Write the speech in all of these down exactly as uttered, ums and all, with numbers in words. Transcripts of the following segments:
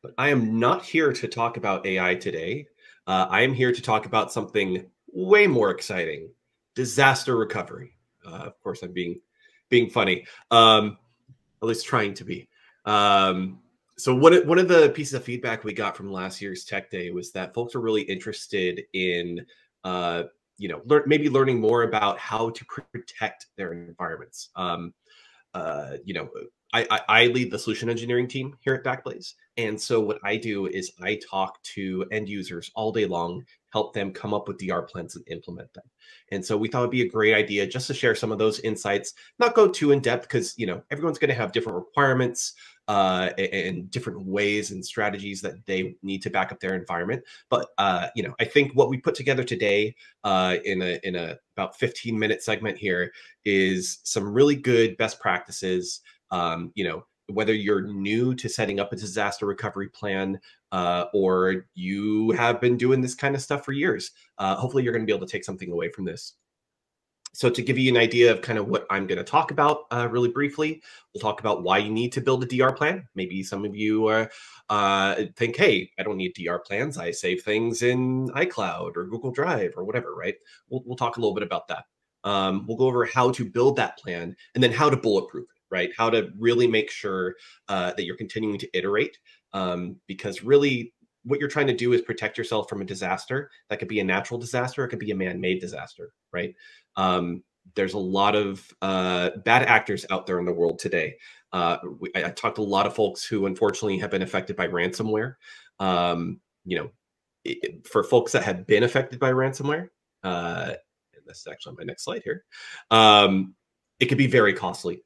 But I am not here to talk about A I today. Uh, I am here to talk about something way more exciting: disaster recovery. Uh, of course, I'm being being funny, um, at least trying to be. Um, so one of, one of the pieces of feedback we got from last year's Tech Day was that folks are really interested in, uh, you know, learn, maybe learning more about how to protect their environments. Um, uh, you know, I, I, I lead the solution engineering team here at Backblaze. And so what I do is I talk to end users all day long, help them come up with D R plans and implement them. And so we thought it'd be a great idea just to share some of those insights, not go too in depth because, you know, everyone's going to have different requirements uh, and different ways and strategies that they need to back up their environment. But, uh, you know, I think what we put together today uh, in a, in a about fifteen minute segment here is some really good best practices. Um, you know, whether you're new to setting up a disaster recovery plan uh, or you have been doing this kind of stuff for years, uh, hopefully you're going to be able to take something away from this. So to give you an idea of kind of what I'm going to talk about uh, really briefly, we'll talk about why you need to build a D R plan. Maybe some of you uh, uh, think, hey, I don't need D R plans. I save things in iCloud or Google Drive or whatever, right? We'll, we'll talk a little bit about that. Um, we'll go over how to build that plan and then how to bulletproof it, right? How to really make sure uh, that you're continuing to iterate um, because really what you're trying to do is protect yourself from a disaster. That could be a natural disaster. It could be a man-made disaster, right? Um, there's a lot of uh, bad actors out there in the world today. Uh, we, I, I talked to a lot of folks who unfortunately have been affected by ransomware. Um, you know, it, for folks that have been affected by ransomware, uh, and this is actually on my next slide here, um, it could be very costly.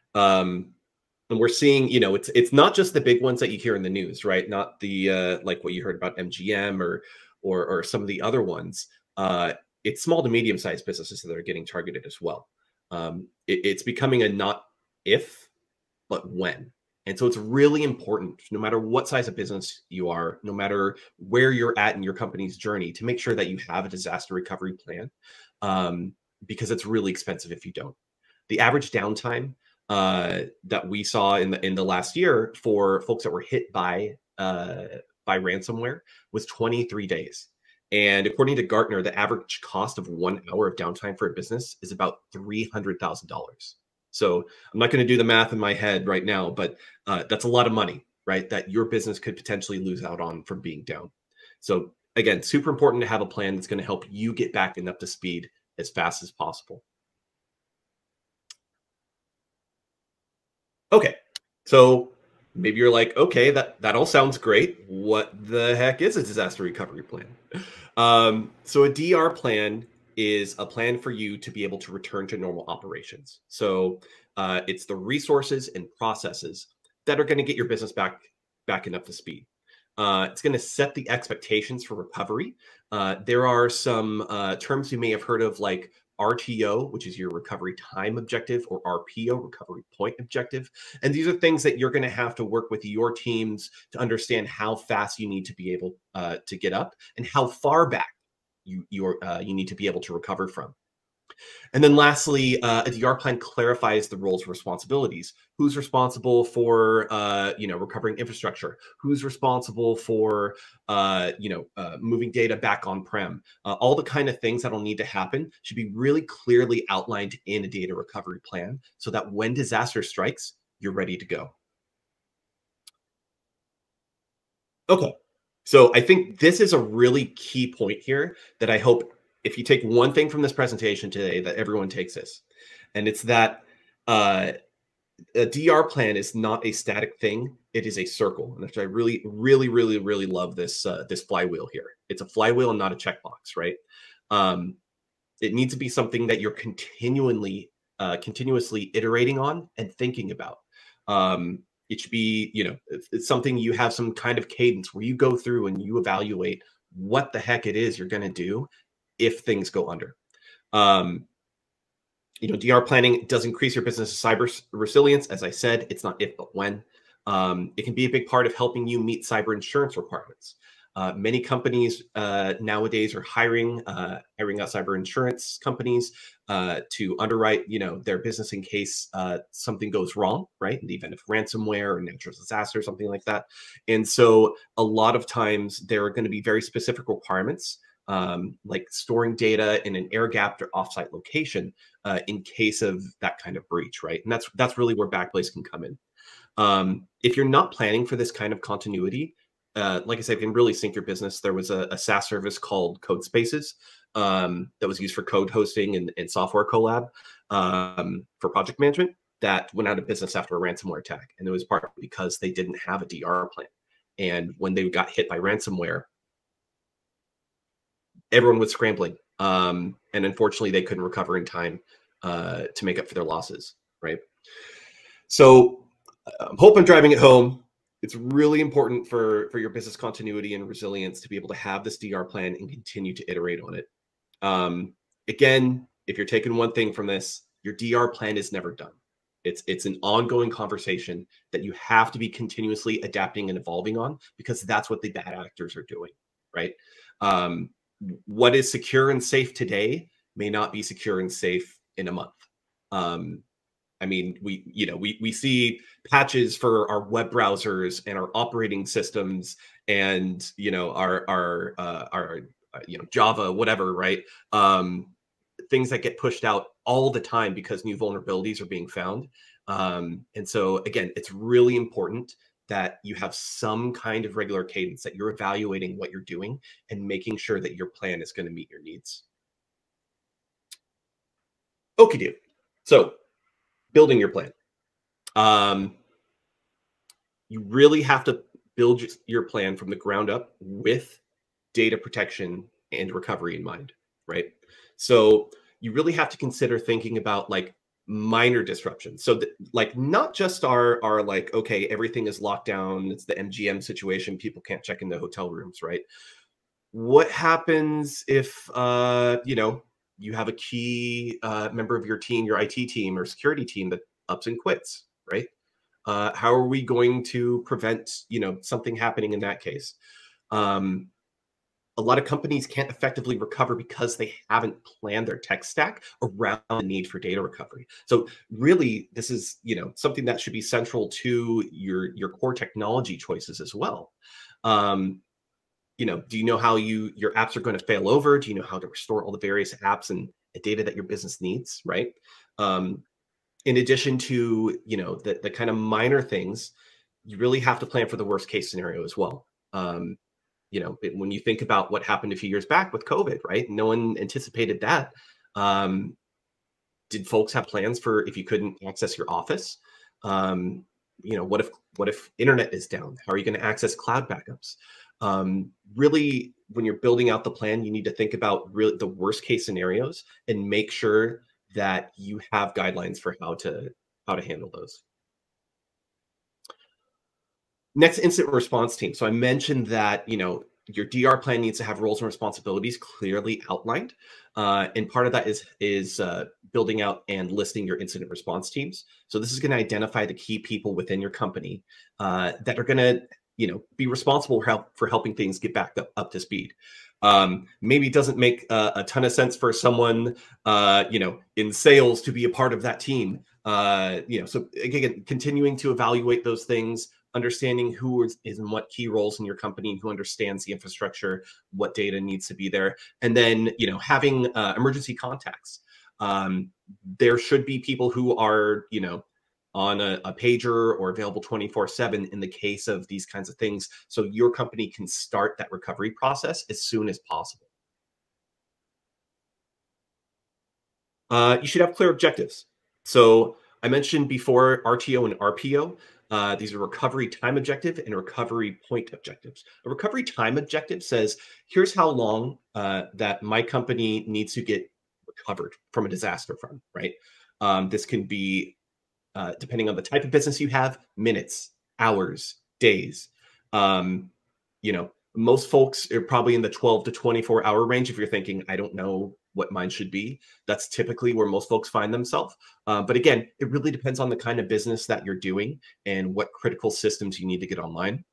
Um, and we're seeing, you know, it's it's not just the big ones that you hear in the news, right? Not the uh, like what you heard about M G M or or or some of the other ones. Uh, it's small to medium sized businesses that are getting targeted as well. Um, it, it's becoming a not if, but when. And so it's really important, no matter what size of business you are, no matter where you're at in your company's journey, to make sure that you have a disaster recovery plan, um, because it's really expensive if you don't. The average downtime uh, that we saw in the in the last year for folks that were hit by uh, by ransomware was twenty-three days. And according to Gartner, the average cost of one hour of downtime for a business is about three hundred thousand dollars. So I'm not going to do the math in my head right now, but uh, that's a lot of money, right? That your business could potentially lose out on from being down. So again, super important to have a plan that's going to help you get back and up to speed as fast as possible. Okay, so maybe you're like, okay, that, that all sounds great. What the heck is a disaster recovery plan? Um, so a D R plan is a plan for you to be able to return to normal operations. So uh, it's the resources and processes that are going to get your business back, back and up to speed. Uh, it's going to set the expectations for recovery. Uh, there are some uh, terms you may have heard of, like R T O, which is your recovery time objective, or R P O, recovery point objective. And these are things that you're going to have to work with your teams to understand how fast you need to be able uh, to get up and how far back you you're, uh, you need to be able to recover from. And then lastly, uh, a D R plan clarifies the roles and responsibilities. Who's responsible for, uh, you know, recovering infrastructure? Who's responsible for, uh, you know, uh, moving data back on-prem? Uh, all the kind of things that'll need to happen should be really clearly outlined in a data recovery plan so that when disaster strikes, you're ready to go. Okay. So I think this is a really key point here that I hope, if you take one thing from this presentation today, that everyone takes this. And it's that uh, a D R plan is not a static thing. It is a circle. And I really, really, really, really love this, uh, this flywheel here. It's a flywheel and not a checkbox, right? Um, it needs to be something that you're continually, uh, continuously iterating on and thinking about. Um, it should be, you know, it's, it's something you have some kind of cadence where you go through and you evaluate what the heck it is you're going to do if things go under. Um, you know, D R planning does increase your business cyber resilience. As I said, it's not if, but when. Um, it can be a big part of helping you meet cyber insurance requirements. Uh, many companies uh, nowadays are hiring uh, hiring out cyber insurance companies uh, to underwrite, you know, their business in case uh, something goes wrong, right? In the event of ransomware or natural disaster, something like that. And so, a lot of times there are going to be very specific requirements, um, like storing data in an air-gapped or offsite location uh, in case of that kind of breach, right? And that's that's really where Backblaze can come in. Um, if you're not planning for this kind of continuity, uh, like I said, it can really sink your business. There was a, a SaaS service called Code Spaces um, that was used for code hosting and, and software collab um, for project management that went out of business after a ransomware attack. And it was partly because they didn't have a D R plan. And when they got hit by ransomware, everyone was scrambling. Um, and unfortunately, they couldn't recover in time uh, to make up for their losses, right? So I hope I'm driving it home. It's really important for, for your business continuity and resilience to be able to have this D R plan and continue to iterate on it. Um, again, if you're taking one thing from this, your D R plan is never done. It's, it's an ongoing conversation that you have to be continuously adapting and evolving on, because that's what the bad actors are doing, right? Um, what is secure and safe today may not be secure and safe in a month. Um, I mean, we, you know, we, we see patches for our web browsers and our operating systems and, you know, our, our, uh, our, uh, you know, Java, whatever, right? Um, things that get pushed out all the time because new vulnerabilities are being found. Um, and so again, it's really important that you have some kind of regular cadence, that you're evaluating what you're doing and making sure that your plan is going to meet your needs. Okie doke. So building your plan. Um, you really have to build your plan from the ground up with data protection and recovery in mind, right? So you really have to consider thinking about like minor disruptions. So th- like not just our, our like, okay, everything is locked down. It's the M G M situation. People can't check into hotel rooms, right? What happens if, uh, you know, you have a key uh, member of your team, your I T team or security team that ups and quits, right? Uh, how are we going to prevent, you know, something happening in that case? Um, a lot of companies can't effectively recover because they haven't planned their tech stack around the need for data recovery. So really, this is, you know, something that should be central to your your core technology choices as well. Um, you know, do you know how you your apps are going to fail over? Do you know how to restore all the various apps and data that your business needs, right? Um, in addition to, you know, the, the kind of minor things, you really have to plan for the worst case scenario as well. Um, you know, when you think about what happened a few years back with COVID, right? No one anticipated that. Um, did folks have plans for if you couldn't access your office? Um, you know, what if what if internet is down? How are you going to access cloud backups? Um, really, when you're building out the plan, you need to think about really the worst case scenarios and make sure that you have guidelines for how to how to handle those. Next, incident response team. So I mentioned that, you know, your D R plan needs to have roles and responsibilities clearly outlined, uh, and part of that is is uh, building out and listing your incident response teams. So this is going to identify the key people within your company uh, that are going to, you know, be responsible for, help, for helping things get back up, up to speed. Um, maybe it doesn't make uh, a ton of sense for someone, uh, you know, in sales to be a part of that team. Uh, you know, so again, continuing to evaluate those things, understanding who is, is in what key roles in your company, who understands the infrastructure, what data needs to be there, and then, you know, having uh, emergency contacts. Um, there should be people who are, you know, on a, a pager or available twenty-four seven in the case of these kinds of things, so your company can start that recovery process as soon as possible. Uh, you should have clear objectives. So I mentioned before R T O and R P O. Uh, these are recovery time objective and recovery point objectives. A recovery time objective says, here's how long uh, that my company needs to get recovered from a disaster from, right? Um, this can be, uh, depending on the type of business you have, minutes, hours, days. Um, you know, most folks are probably in the twelve to twenty-four hour range. If you're thinking, I don't know what mine should be, that's typically where most folks find themselves. Uh, but again, it really depends on the kind of business that you're doing and what critical systems you need to get online.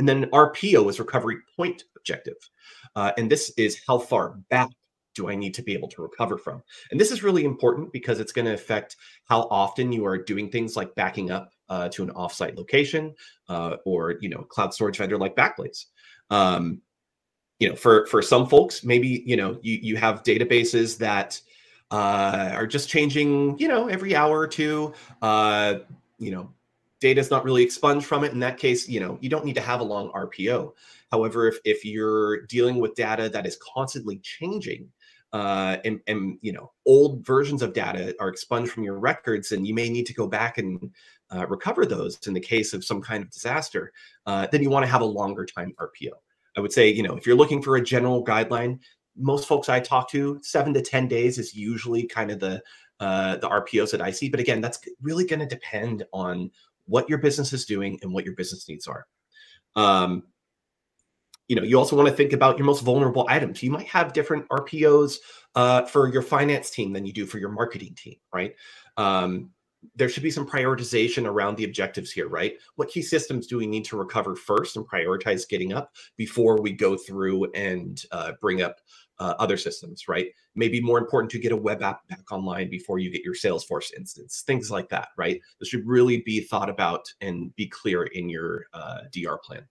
And then R P O is recovery point objective. Uh, and this is how far back do I need to be able to recover from? And this is really important because it's going to affect how often you are doing things like backing up uh, to an offsite location uh, or, you know, cloud storage vendor like Backblaze. Um, you know, for for some folks, maybe, you know, you you have databases that uh, are just changing, you know, every hour or two. Uh, you know, data is not really expunged from it. In that case, you know, you don't need to have a long R P O. However, if if you're dealing with data that is constantly changing, uh, and and you know, old versions of data are expunged from your records, and you may need to go back and uh, recover those in the case of some kind of disaster, uh, then you want to have a longer time R P O. I would say, you know, if you're looking for a general guideline, most folks I talk to, seven to ten days is usually kind of the uh, the R P Os that I see. But again, that's really going to depend on what your business is doing and what your business needs are. Um, you know, you also want to think about your most vulnerable items. You might have different R P Os uh, for your finance team than you do for your marketing team, right? Um, there should be some prioritization around the objectives here, right? What key systems do we need to recover first and prioritize getting up before we go through and uh, bring up uh, other systems, right? Maybe more important to get a web app back online before you get your Salesforce instance, things like that, right? This should really be thought about and be clear in your uh, D R plan.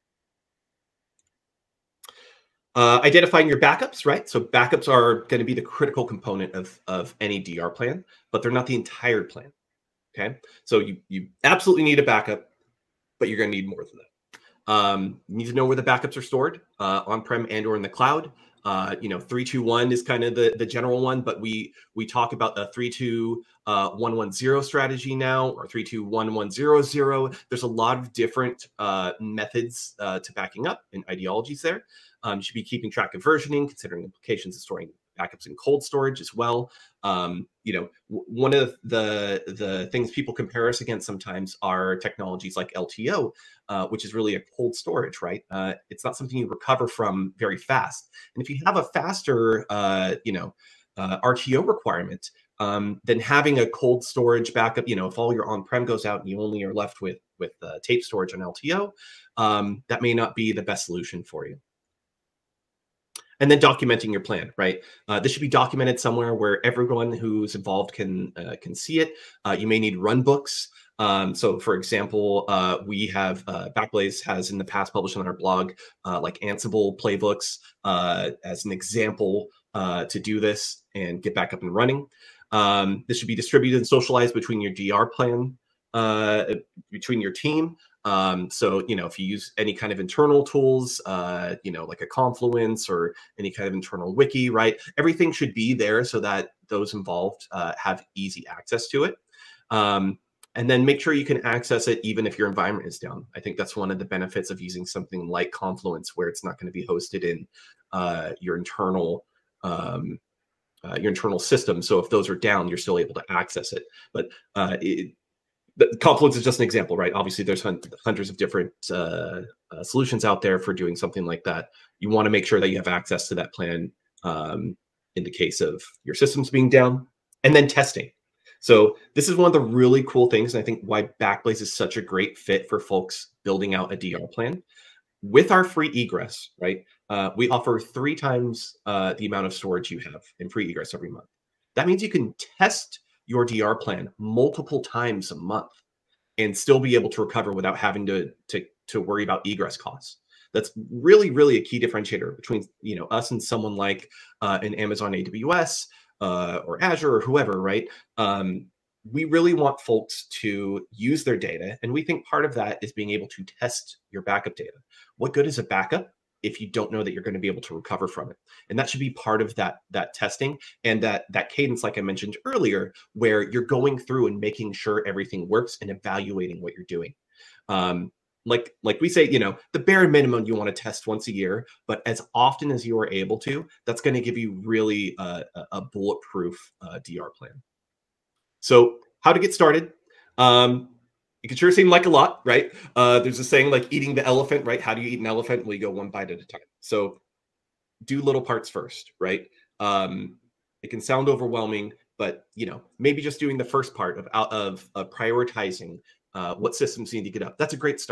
Uh, identifying your backups, right? So backups are going to be the critical component of, of any D R plan, but they're not the entire plan. Okay, so you you absolutely need a backup, but you're going to need more than that. Um, you need to know where the backups are stored, uh, on-prem and or in the cloud. Uh, you know, three two one is kind of the the general one, but we we talk about the three two one one zero strategy now, or three two one one zero zero. There's a lot of different uh, methods uh, to backing up and ideologies there. Um, you should be keeping track of versioning, considering implications of storing backups in cold storage as well. Um, you know, one of the the things people compare us against sometimes are technologies like L T O, uh, which is really a cold storage, right? Uh, it's not something you recover from very fast. And if you have a faster, uh, you know, uh, R T O requirement, um, then having a cold storage backup, you know, if all your on-prem goes out and you only are left with with uh, tape storage on L T O, um, that may not be the best solution for you. And then documenting your plan, right? Uh, this should be documented somewhere where everyone who's involved can uh, can see it. Uh, you may need run books. Um, so, for example, uh, we have uh, Backblaze has in the past published on our blog uh, like Ansible playbooks uh, as an example uh, to do this and get back up and running. Um, this should be distributed and socialized between your D R plan, uh, between your team. Um, so, you know, if you use any kind of internal tools, uh, you know, like a Confluence or any kind of internal wiki, right? Everything should be there so that those involved uh, have easy access to it. Um, and then make sure you can access it even if your environment is down. I think that's one of the benefits of using something like Confluence, where it's not going to be hosted in uh, your internal um, uh, your internal system. So if those are down, you're still able to access it. But uh, it, the Confluence is just an example, right? Obviously, there's hundreds of different uh, uh, solutions out there for doing something like that. You want to make sure that you have access to that plan um, in the case of your systems being down. And then testing. So this is one of the really cool things, and I think why Backblaze is such a great fit for folks building out a D R plan. With our free egress, right? Uh, we offer three times uh, the amount of storage you have in free egress every month. That means you can test your D R plan multiple times a month and still be able to recover without having to, to, to worry about egress costs. That's really, really a key differentiator between, you know, us and someone like uh, an Amazon A W S uh, or Azure or whoever, right? Um, we really want folks to use their data. And we think part of that is being able to test your backup data. What good is a backup if you don't know that you're going to be able to recover from it? And that should be part of that, that testing and that, that cadence, like I mentioned earlier, where you're going through and making sure everything works and evaluating what you're doing. Um, like, like we say, you know, the bare minimum you want to test once a year, but as often as you are able to, that's going to give you really uh, a, a bulletproof uh, D R plan. So how to get started? Um, it can sure seem like a lot, right? Uh, there's a saying like eating the elephant, right? How do you eat an elephant? Well, you go one bite at a time. So do little parts first, right? Um, it can sound overwhelming, but you know, maybe just doing the first part of of, of prioritizing uh, what systems you need to get up. That's a great start.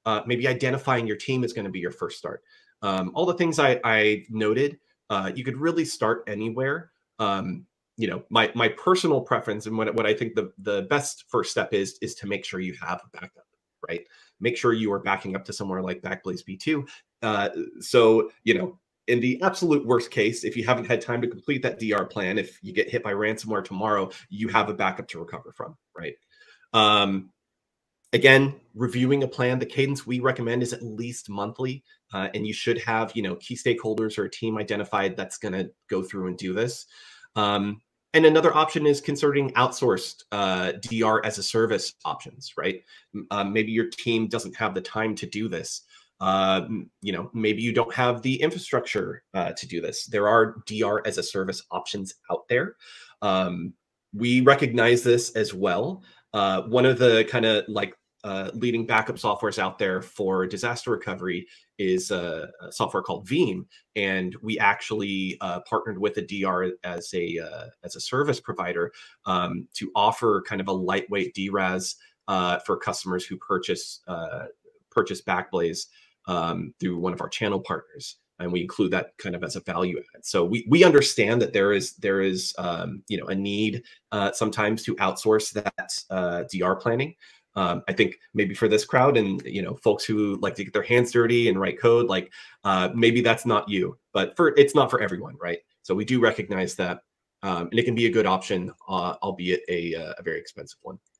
Uh, maybe identifying your team is going to be your first start. Um, all the things I, I noted, uh, you could really start anywhere. Um, you know, my my personal preference and what, what I think the, the best first step is, is to make sure you have a backup, right? Make sure you are backing up to somewhere like Backblaze B two. Uh, so, you know, in the absolute worst case, if you haven't had time to complete that D R plan, if you get hit by ransomware tomorrow, you have a backup to recover from, right? Um, Again, reviewing a plan, the cadence we recommend is at least monthly, uh, and you should have, you know, key stakeholders or a team identified that's going to go through and do this. Um, and another option is considering outsourced uh, D R as a service options, right? Um, maybe your team doesn't have the time to do this. Uh, you know, maybe you don't have the infrastructure uh, to do this. There are D R as a service options out there. Um, we recognize this as well. Uh, one of the kind of like uh, leading backup softwares out there for disaster recovery is a, a software called Veeam, and we actually uh, partnered with a D R as a uh, as a service provider um, to offer kind of a lightweight D RAS uh, for customers who purchase uh, purchase Backblaze um, through one of our channel partners. And we include that kind of as a value add. So we we understand that there is there is um, you know a need uh, sometimes to outsource that uh, D R planning. Um, I think maybe for this crowd and you know folks who like to get their hands dirty and write code, like uh, maybe that's not you, but for it's not for everyone, right? So we do recognize that, um, and it can be a good option, uh, albeit a, a very expensive one.